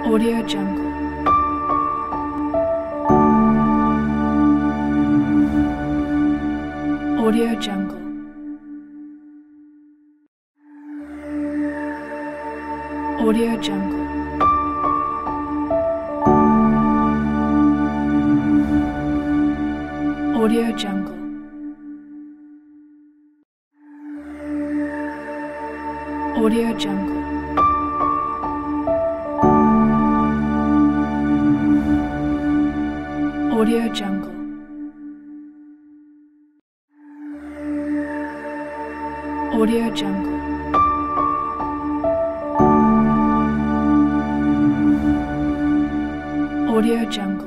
Audio Jungle. Audio Jungle. Audio Jungle. Audio Jungle. Audio Jungle. Audio Jungle. Audio Jungle. Audio Jungle.